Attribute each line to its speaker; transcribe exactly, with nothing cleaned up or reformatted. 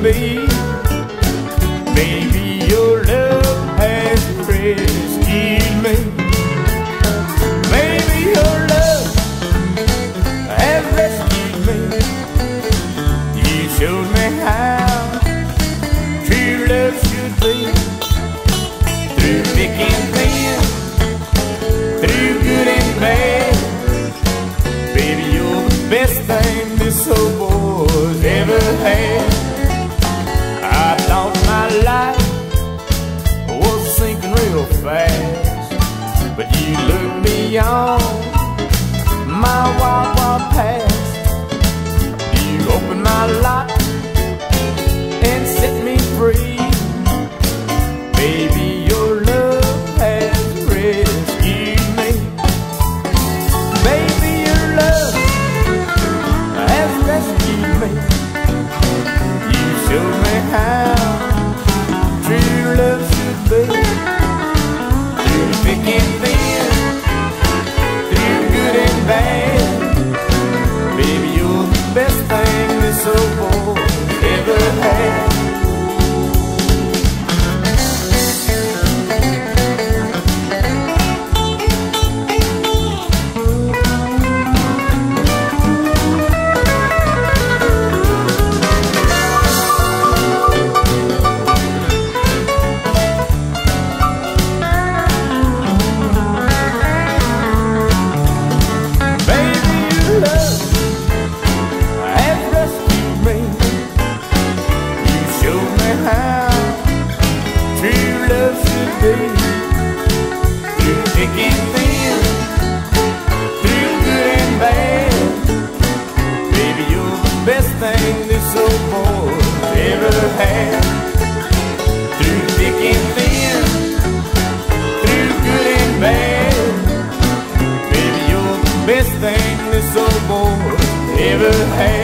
Speaker 1: be. Baby, your love has rescued me. Baby, your love has rescued me. You showed me how true love should be. Through thick and thin, through good and bad, baby, you're the best thing this old boy's ever had. I thought my life was sinking real fast, but you looked beyond my wild, wild past. You opened my life and set me free. Baby, your love has rescued me. Baby, your love has rescued me. You showed me how true love should be. Through thick and thin, through good and bad, baby, you're the best thing this old boy ever had. Through thick and thin, through good and bad, baby, you're the best thing this old boy ever had. Through thick and thin, through good and bad, baby, you're the best thing this old boy ever had.